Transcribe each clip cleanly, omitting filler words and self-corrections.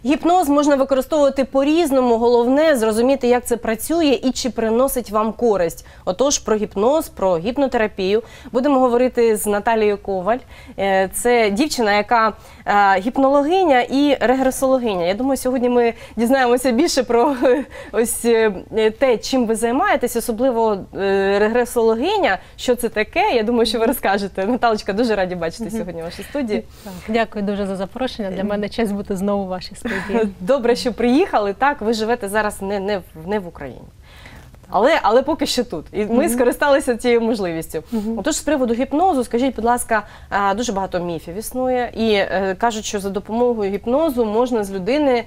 Гіпноз можна використовувати по-різному, головне зрозуміти, як це працює і чи приносить вам користь. Отож, про гіпноз, про гіпнотерапію будемо говорити з Наталією Коваль. Це дівчина, яка гіпнологиня і регресологиня. Я думаю, сьогодні ми дізнаємося більше про ось те, чим ви займаєтесь, особливо регресологиня, що це таке. Я думаю, що ви розкажете. Наталочка, дуже раді бачити сьогодні в вашій студії. Дякую дуже за запрошення. Для мене честь бути знову в вашій студії. Добре, що приїхали. Так, ви живете зараз не в Україні. Але поки що тут. І ми скористалися цією можливістю. Отож, з приводу гіпнозу, скажіть, будь ласка, дуже багато міфів існує. І кажуть, що за допомогою гіпнозу можна з людини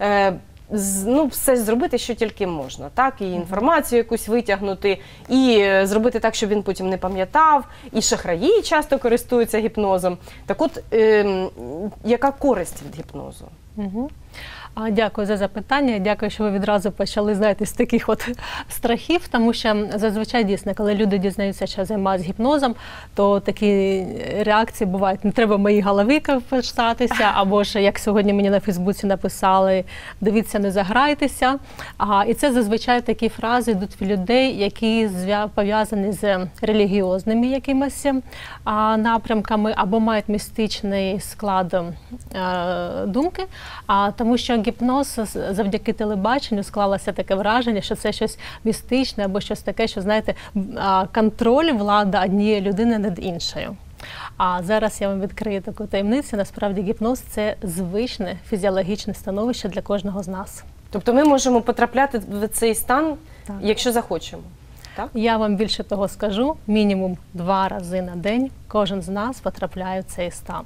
все зробити, що тільки можна. Так? І інформацію якусь витягнути, і зробити так, щоб він потім не пам'ятав. І шахраї часто користуються гіпнозом. Так от, яка користь від гіпнозу? Дякую за запитання. Дякую, що ви відразу почали, знаєте, з таких от страхів, тому що зазвичай дійсно, коли люди дізнаються, що займаються гіпнозом, то такі реакції бувають: не треба в моїй голові почитатися, або ж, як сьогодні мені на Фейсбуці написали, дивіться, не заграйтеся. І це зазвичай такі фрази йдуть від людей, які пов'язані з релігіозними якимись напрямками, або мають містичний склад думки, тому що гіпноз завдяки телебаченню склалося таке враження, що це щось містичне або щось таке, що, знаєте, контроль, влада однієї людини над іншою. А зараз я вам відкрию таку таємницю. Насправді гіпноз – це звичне фізіологічне становище для кожного з нас. Тобто ми можемо потрапляти в цей стан, якщо захочемо? Так? Я вам більше того скажу, мінімум 2 рази на день кожен з нас потрапляє в цей стан.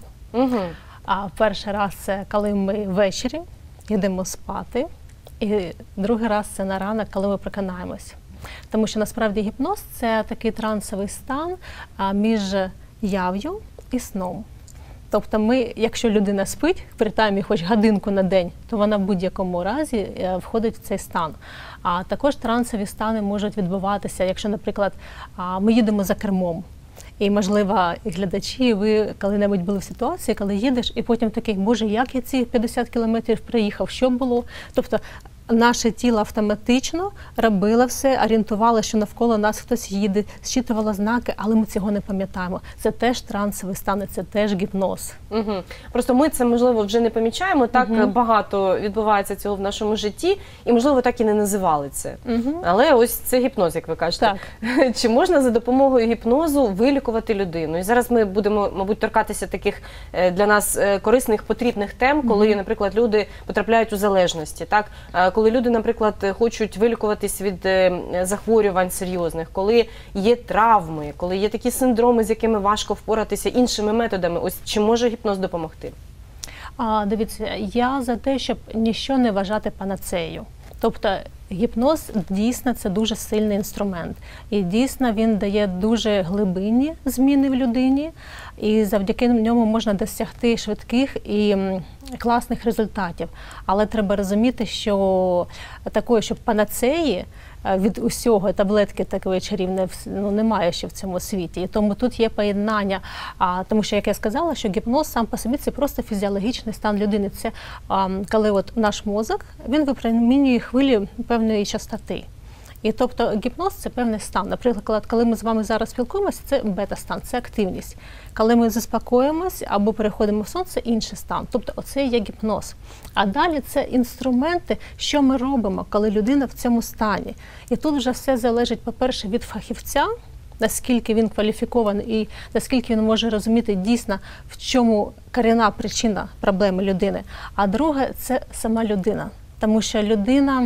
Перший раз – це коли ми ввечері йдемо спати, і другий раз – це на ранок, коли ми прокидаємось. Тому що насправді гіпноз – це такий трансовий стан між яв'ю і сном. Тобто ми, якщо людина спить, принаймні хоч годинку на день, то вона в будь-якому разі входить в цей стан. А також трансові стани можуть відбуватися, якщо, наприклад, ми їдемо за кермом. І, можливо, глядачі, ви коли-небудь були в ситуації, коли їдеш, і потім такий: Боже, як я ці 50 кілометрів проїхав, що було? Тобто наше тіло автоматично робило все, орієнтувало, що навколо нас хтось їде, зчитувало знаки, але ми цього не пам'ятаємо. Це теж трансовий стан, це теж гіпноз. Просто ми це, можливо, вже не помічаємо, так багато відбувається цього в нашому житті, і, можливо, так і не називали це. Але ось це гіпноз, як ви кажете. Так. Чи можна за допомогою гіпнозу вилікувати людину? І зараз ми будемо, мабуть, торкатися таких для нас корисних, потрібних тем, коли, наприклад, люди потрапляють у залежності, так? Коли люди, наприклад, хочуть вилікуватись від захворювань серйозних, коли є травми, коли є такі синдроми, з якими важко впоратися іншими методами. Ось чи може гіпноз допомогти? Дивіться, я за те, щоб ніщо не вважати панацеєю. Тобто гіпноз дійсно це дуже сильний інструмент. І дійсно він дає дуже глибинні зміни в людині. І завдяки ньому можна досягти швидких і класних результатів. Але треба розуміти, що такої, щоб панацеї від усього, таблетки такої чарівної, немає ще в цьому світі. І тому тут є поєднання. Тому що, як я сказала, що гіпноз сам по собі – це просто фізіологічний стан людини. Це коли от наш мозок, він випромінює хвилі певної частоти. І тобто гіпноз – це певний стан. Наприклад, коли ми з вами зараз спілкуємося, це бета-стан, це активність. Коли ми заспокоїмося або переходимо в сон, це інший стан. Тобто оце є гіпноз. А далі це інструменти, що ми робимо, коли людина в цьому стані. І тут вже все залежить, по-перше, від фахівця, наскільки він кваліфікований і наскільки він може розуміти дійсно, в чому корінна причина проблеми людини. А друге – це сама людина. Тому що людина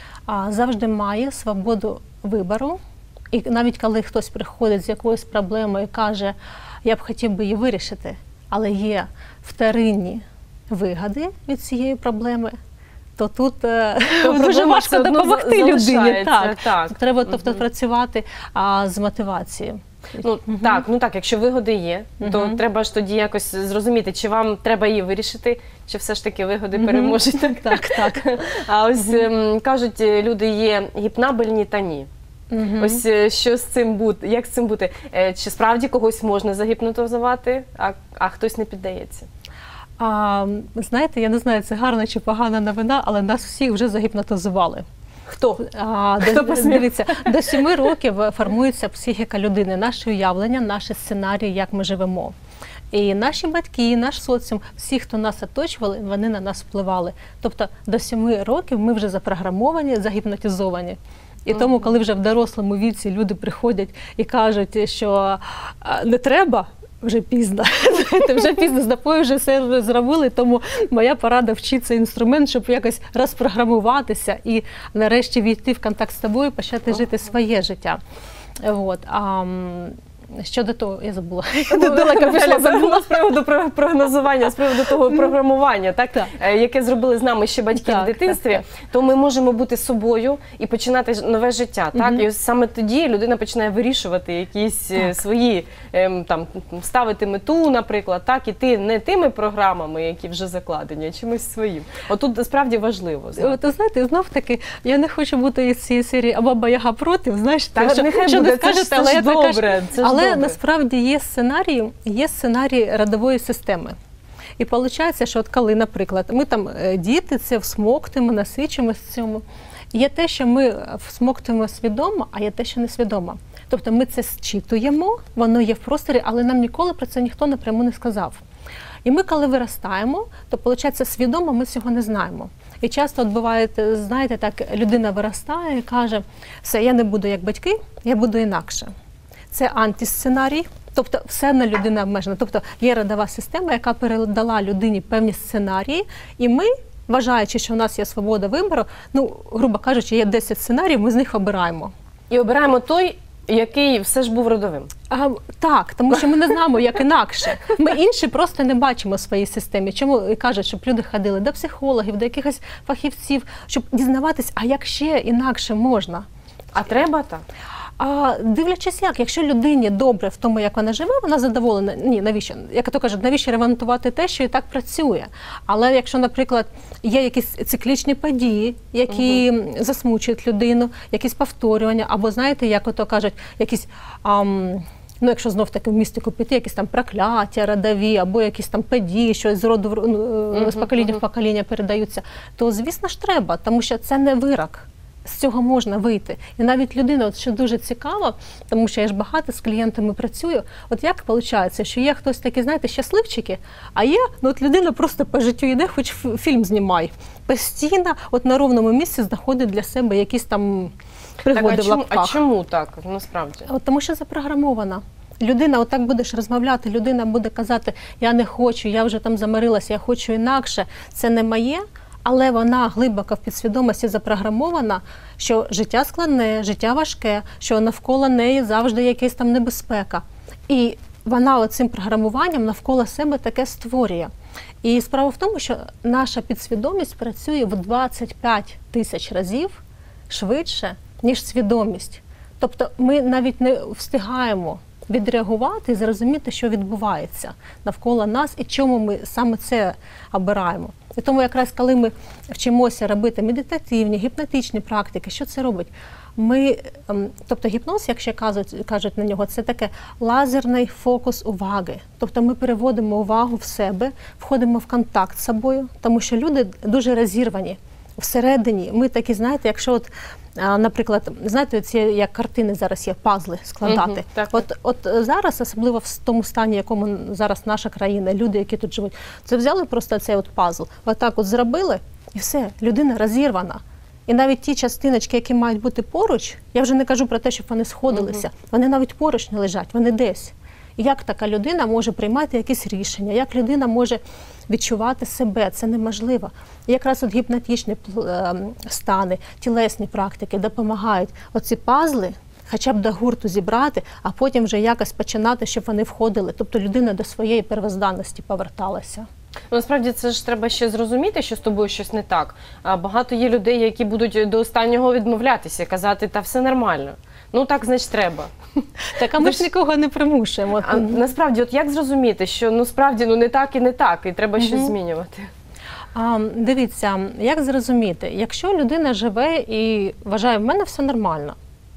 завжди має свободу вибору. І навіть коли хтось приходить з якоюсь проблемою і каже: я б хотів би її вирішити, але є вторинні вигоди від цієї проблеми, то тут дуже важко допомогти людині. Так. Треба працювати з мотивацією. Так, якщо вигоди є, то треба ж тоді якось зрозуміти, чи вам треба її вирішити, чи все ж таки вигоди переможуть. Так. А ось кажуть, люди є гіпнабельні та ні. Ось що з цим бути, як з цим бути? Чи справді когось можна загіпнотизувати, а хтось не піддається? Знаєте, я не знаю, це гарна чи погана новина, але нас всіх вже загіпнотизували. Хто? Посмів? Дивіться, до 7 років формується психіка людини, наше уявлення, наші сценарії, як ми живемо. І наші батьки, наш соціум, всі, хто нас оточували, вони на нас впливали. Тобто до 7 років ми вже запрограмовані, загіпнотизовані. І тому, коли вже в дорослому віці люди приходять і кажуть, що не треба, вже пізно. Вже пізно, з напою вже все зробили, тому моя порада вчити цей інструмент, щоб якось розпрограмуватися і нарешті війти в контакт з тобою, почати жити своє життя. От. Щодо того, я забула. Я забула з приводу прогнозування, з приводу того програмування, яке зробили з нами ще батьки в дитинстві, то ми можемо бути собою і починати нове життя. І саме тоді людина починає вирішувати якісь свої, ставити мету, наприклад, іти не тими програмами, які вже закладені, а чимось своїм. Отут справді важливо. От, знаєте, знов-таки, я не хочу бути із цієї серії «А баба Яга проти», знаєш, що не скажете, але добре. Але насправді є сценарій родової системи. І виходить, що от коли, наприклад, ми там діти це всмоктуємо, насичуємо з цьому. Є те, що ми всмоктуємо свідомо, а є те, що несвідомо. Тобто ми це зчитуємо, воно є в просторі, але нам ніколи про це ніхто напряму не сказав. І ми, коли виростаємо, то, виходить, свідомо ми цього не знаємо. І часто от буває, знаєте, так, людина виростає і каже, все, я не буду як батьки, я буду інакше. Це антисценарій, тобто все на людина обмежена. Тобто є родова система, яка передала людині певні сценарії, і ми, вважаючи, що у нас є свобода вибору, грубо кажучи, є 10 сценаріїв, ми з них обираємо. І обираємо той, який все ж був родовим. Так, тому що ми не знаємо, як інакше. Ми інші просто не бачимо в своїй системі. Чому кажуть, щоб люди ходили до психологів, до якихось фахівців, щоб дізнаватись, а як ще інакше можна. А треба так? Дивлячись як, якщо людині добре в тому, як вона живе, вона задоволена. Ні, навіщо? Як то кажуть, навіщо ремонтувати те, що і так працює? Але якщо, наприклад, є якісь циклічні події, які засмучують людину, якісь повторювання, або, знаєте, як ото кажуть, якісь, якщо знов-таки в містику піти, якісь там прокляття родові, або якісь там події, що з роду з покоління в покоління передаються, то, звісно ж, треба, тому що це не вирок. З цього можна вийти. І навіть людина, от що дуже цікаво, тому що я ж багато з клієнтами працюю, от як виходить, що є хтось такі, знаєте, щасливчики, а є, от людина просто по життю йде, хоч фільм знімай. Постійно от на ровному місці знаходить для себе якісь там пригоди в лапках. А чому так, насправді? Тому що запрограмована. Людина, отак будеш розмовляти, людина буде казати, я не хочу, я вже там замирилася, я хочу інакше, це не моє. Але вона глибоко в підсвідомості запрограмована, що життя складне, життя важке, що навколо неї завжди якась там небезпека. І вона оцим програмуванням навколо себе таке створює. І справа в тому, що наша підсвідомість працює в 25 тисяч разів швидше, ніж свідомість. Тобто ми навіть не встигаємо відреагувати і зрозуміти, що відбувається навколо нас і чому ми саме це обираємо. І тому якраз коли ми вчимося робити медитативні, гіпнотичні практики, що це робить? Тобто гіпноз, якщо кажуть на нього, це таке лазерний фокус уваги. Тобто ми переводимо увагу в себе, входимо в контакт з собою, тому що люди дуже розірвані. Всередині ми такі, знаєте, якщо от, наприклад, знаєте, ці як картини зараз є, пазли складати. От зараз, особливо в тому стані, в якому зараз наша країна, люди, які тут живуть, це взяли просто цей от пазл, отак от зробили, і все, людина розірвана. І навіть ті частиночки, які мають бути поруч, я вже не кажу про те, щоб вони сходилися, вони навіть поруч не лежать, вони десь. І як така людина може приймати якісь рішення, як людина може відчувати себе, це неможливо. І якраз от гіпнотичні стани, тілесні практики допомагають оці пазли хоча б до гурту зібрати, а потім вже якось починати, щоб вони входили. Тобто людина до своєї первозданності поверталася. Насправді це ж треба ще зрозуміти, що з тобою щось не так. Багато є людей, які будуть до останнього відмовлятися, казати, та все нормально. Ну так, значить, треба. Так, а ми ж нікого не примушуємо. А насправді, от як зрозуміти, що насправді не так і не так, і треба щось змінювати? Дивіться, як зрозуміти? Якщо людина живе і вважає, в мене все нормально,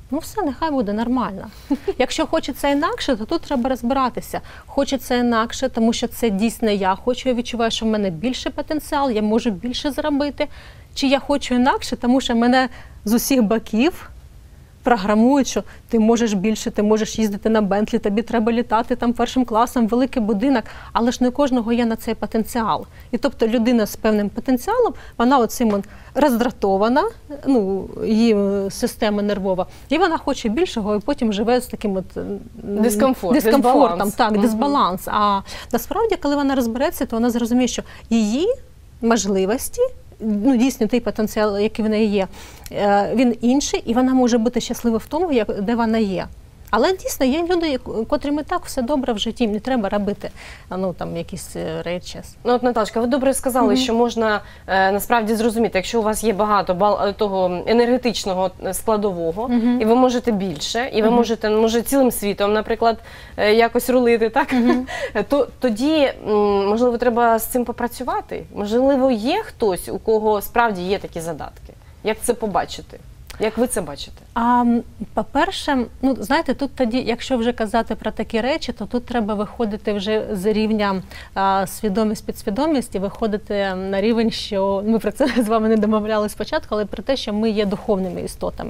Ну все, нехай буде нормально. Якщо хочеться інакше, то тут треба розбиратися. Хочеться інакше, тому що це дійсно я хочу, я відчуваю, що в мене більший потенціал, я можу більше зробити. Чи я хочу інакше, тому що мене з усіх боків програмують, що ти можеш більше, ти можеш їздити на Бентлі, тобі треба літати там першим класом, великий будинок, але ж не у кожного є на цей потенціал. І тобто людина з певним потенціалом, вона оцим роздратована, ну, її система нервова, і вона хоче більшого, і потім живе з таким дискомфортом, так, дисбаланс. А насправді, коли вона розбереться, то вона зрозуміє, що її можливості, ну, дійсно, той потенціал, який в неї є, він інший, і вона може бути щаслива в тому, де вона є. Але дійсно є люди, котрим і так все добре в житті, не треба робити, ну, там, якісь речі. Ну, от, Наталочка, ви добре сказали, що можна насправді зрозуміти, якщо у вас є багато того енергетичного складового, і ви можете більше, і ви можете, може, цілим світом, наприклад, якось рулити, так? То тоді, можливо, треба з цим попрацювати? Можливо, є хтось, у кого справді є такі задатки? Як це побачити? Як ви це бачите? По-перше, ну, знаєте, тут тоді, якщо вже казати про такі речі, то тут треба виходити вже з рівня свідомість-підсвідомість і виходити на рівень, що, ми про це з вами не домовляли спочатку, але про те, що ми є духовними істотами.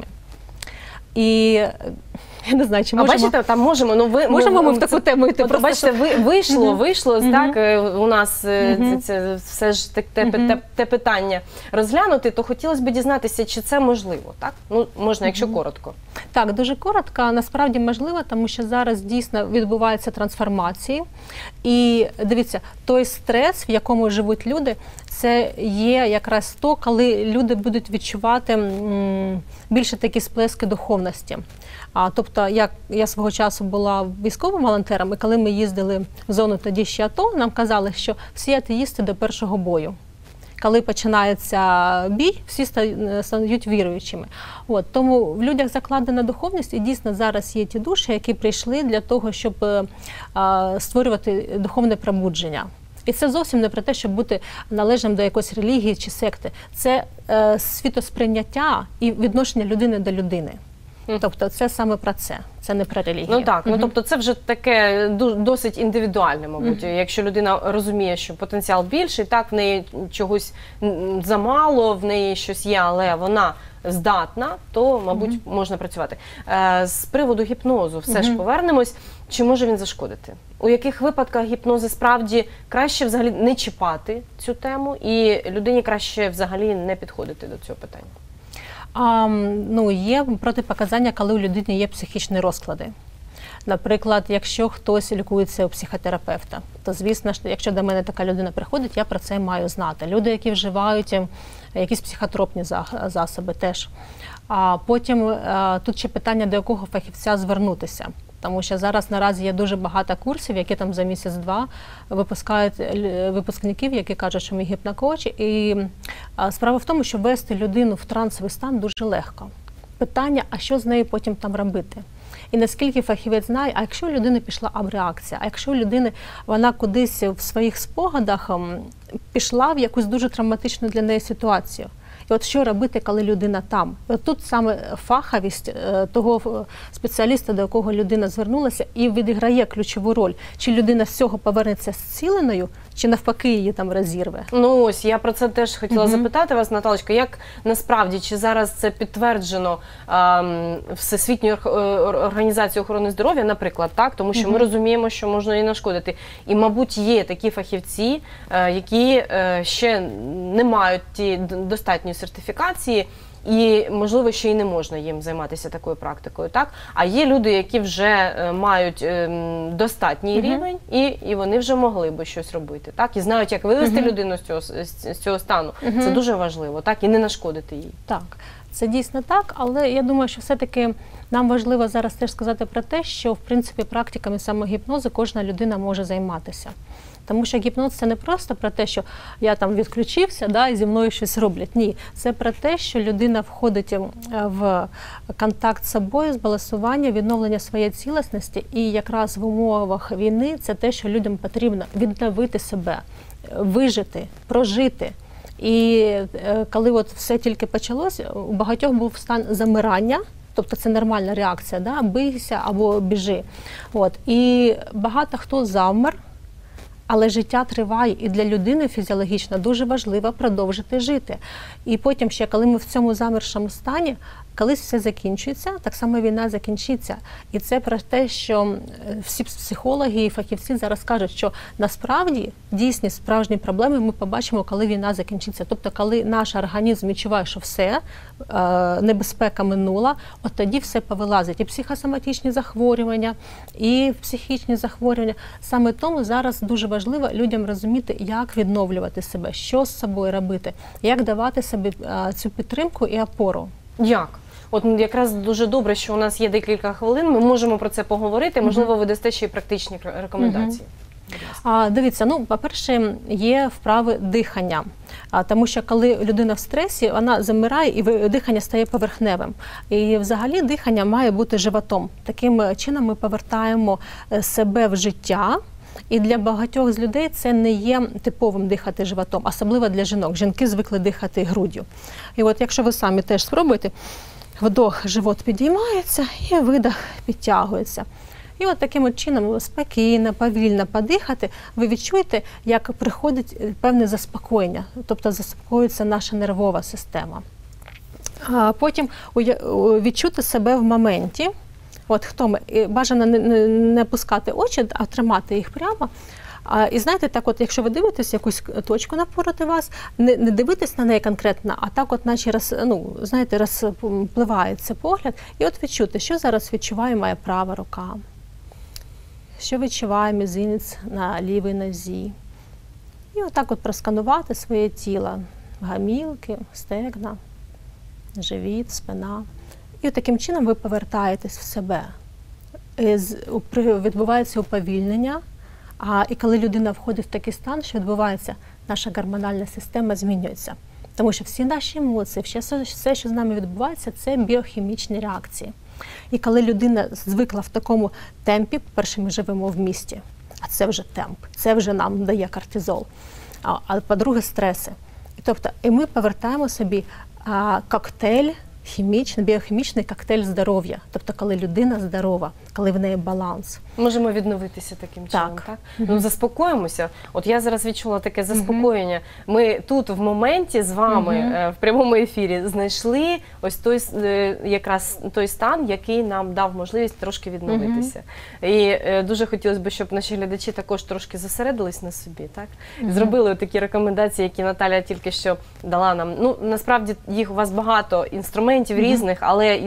І я не знаю, чи можемо... бачите, там можемо, ну ви... Можемо ми в таку тему йти? От, бачите, вийшло, так, у нас це все ж те питання розглянути, то хотілося б дізнатися, чи це можливо, так? Ну, можна, якщо коротко. Так, дуже коротко. Насправді можливо, тому що зараз дійсно відбуваються трансформації. І дивіться, той стрес, в якому живуть люди, це є якраз то, коли люди будуть відчувати більше такі сплески духовності. Тобто, я свого часу була військовим волонтером, і коли ми їздили в зону тоді ще АТО, нам казали, що всі атеїсти до першого бою. Коли починається бій, всі стають віруючими. Тому в людях закладена духовність, і дійсно зараз є ті душі, які прийшли для того, щоб створювати духовне пробудження. І це зовсім не про те, щоб бути належним до якоїсь релігії чи секти. Це світосприйняття і відношення людини до людини. Тобто це саме про це не про релігію. Ну так, ну тобто це вже таке досить індивідуальне, мабуть. Якщо людина розуміє, що потенціал більший, так, в неї чогось замало, в неї щось є, але вона здатна, то, мабуть, можна працювати. З приводу гіпнозу все ж повернемось. Чи може він зашкодити? У яких випадках гіпнози справді краще взагалі не чіпати цю тему і людині краще взагалі не підходити до цього питання? Ну, є протипоказання, коли у людини є психічні розклади. Наприклад, якщо хтось лікується у психотерапевта, то, звісно, якщо до мене така людина приходить, я про це маю знати. Люди, які вживають якісь психотропні засоби теж. А потім тут ще питання, до якого фахівця звернутися. Тому що зараз наразі є дуже багато курсів, які там за місяць-два випускають випускників, які кажуть, що ми гіпнокоучі. І справа в тому, що ввести людину в трансовий стан дуже легко. Питання, а що з нею потім там робити? І наскільки фахівець знає, а якщо у людини пішла абреакція, а якщо у людини вона кудись в своїх спогадах пішла в якусь дуже травматичну для неї ситуацію. І от що робити, коли людина там? І от тут саме фаховість того спеціаліста, до якого людина звернулася, і відіграє ключову роль. Чи людина з цього повернеться зціленою, чи навпаки її там розірве? Ну ось, я про це теж хотіла запитати вас, Наталочка, як насправді, чи зараз це підтверджено Всесвітньою організацією охорони здоров'я, наприклад, так? Тому що ми розуміємо, що можна і нашкодити. І, мабуть, є такі фахівці, які ще не мають ті достатньої сертифікації, і, можливо, ще й не можна їм займатися такою практикою, так? А є люди, які вже мають достатній рівень, і вони вже могли би щось робити, так? І знають, як вивести людину з цього стану. Це дуже важливо, так? І не нашкодити їй. Так, це дійсно так, але я думаю, що все-таки нам важливо зараз теж сказати про те, що, в принципі, практиками самогіпнозу кожна людина може займатися. Тому що гіпноз – це не просто про те, що я там відключився, да, і зі мною щось роблять. Ні, це про те, що людина входить в контакт з собою, збалансування, відновлення своєї цілісності. І якраз в умовах війни це те, що людям потрібно відновити себе, вижити, прожити. І коли от все тільки почалось, у багатьох був стан замирання, тобто це нормальна реакція, да? Бийся або біжи. От. І багато хто завмер, але життя триває, і для людини фізіологічно дуже важливо продовжити жити. І потім ще, коли ми в цьому замершому стані, колись все закінчується, так само війна закінчиться. І це про те, що всі психологи і фахівці зараз кажуть, що насправді дійсні справжні проблеми ми побачимо, коли війна закінчиться. Тобто, коли наш організм відчуває, що все, небезпека минула, от тоді все повилазить. І психосоматичні захворювання, і психічні захворювання. Саме тому зараз дуже важливо людям розуміти, як відновлювати себе, що з собою робити, як давати собі цю підтримку і опору. Як? От якраз дуже добре, що у нас є декілька хвилин, ми можемо про це поговорити, можливо, ви дасте ще й практичні рекомендації. Дивіться, ну, по-перше, є вправи дихання, тому що коли людина в стресі, вона замирає і дихання стає поверхневим. І взагалі дихання має бути животом. Таким чином ми повертаємо себе в життя. І для багатьох з людей це не є типовим дихати животом, особливо для жінок. Жінки звикли дихати груддю. І от якщо ви самі теж спробуєте, вдох, живот підіймається і видох підтягується. І от таким от чином спокійно, повільно подихати, ви відчуєте, як приходить певне заспокоєння, тобто заспокоюється наша нервова система. Потім відчути себе в моменті. От хто ми? Бажано не опускати очі, а тримати їх прямо. І знаєте, так от, якщо ви дивитесь якусь точку навпроти вас, не дивитесь на неї конкретно, а так от наче розпливається погляд. І от відчути, що зараз відчуває моя права рука, що відчуває мізинець на лівій нозі. І отак от просканувати своє тіло, гомілки, стегна, живіт, спина. І таким чином ви повертаєтесь в себе. Відбувається уповільнення, і коли людина входить в такий стан, що відбувається, наша гормональна система змінюється. Тому що всі наші емоції, все, що з нами відбувається, це біохімічні реакції. І коли людина звикла в такому темпі, по-перше, ми живемо в місті, а це вже темп, це вже нам дає кортизол. А по-друге, стреси. І ми повертаємо собі коктейль, біохімічний коктейль здоров'я. Тобто, коли людина здорова, коли в неї баланс. Можемо відновитися таким чином, так? Ну, заспокоїмося. От я зараз відчула таке заспокоєння. Ми тут в моменті з вами в прямому ефірі знайшли ось якраз той стан, який нам дав можливість трошки відновитися. І дуже хотілося б, щоб наші глядачі також трошки зосередились на собі, так? Зробили такі рекомендації, які Наталя тільки що дала нам. Ну, насправді, їх у вас багато інструментів різних, але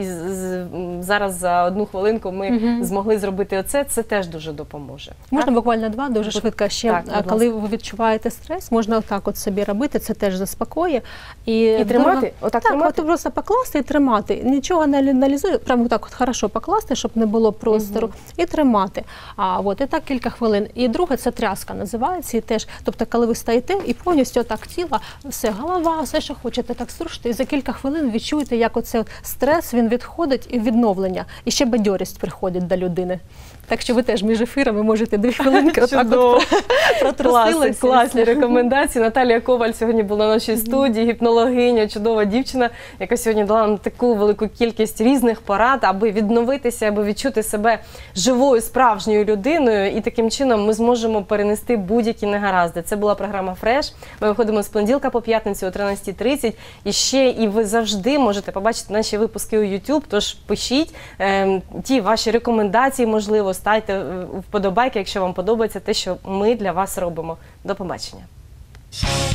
зараз за одну хвилинку ми змогли зробити оце, це теж дуже допоможе. Можна буквально два, дуже швидко ще. Коли ви відчуваєте стрес, можна отак от собі робити, це теж заспокоює. І тримати? Отак тримати? Так, просто покласти і тримати. Нічого не аналізує, прямо так от хорошо покласти, щоб не було простору, і тримати. І так кілька хвилин. І друге, це тряска називається. І теж, тобто, коли ви стоїте і повністю отак тіло, все, голова, все, що хочете, так струшите, і за кілька хвилин відчуєте, як оце стрес, він відходить і відновлення. І ще бадьорість приходить до людини. Так що ви теж між ефірами можете 2 хвилинки протрусилися. Класні рекомендації. Наталія Коваль сьогодні була на нашій студії, гіпнологиня, чудова дівчина, яка сьогодні дала нам таку велику кількість різних порад, аби відновитися, аби відчути себе живою, справжньою людиною. І таким чином ми зможемо перенести будь-які негаразди. Це була програма «Фреш». Ми виходимо з понеділка по п'ятницю о 13:30. І ви завжди можете побачити наші випуски у YouTube, тож пишіть ті ваші рекомендації, можливо, ставте вподобайки, якщо вам подобається те, що ми для вас робимо. До побачення.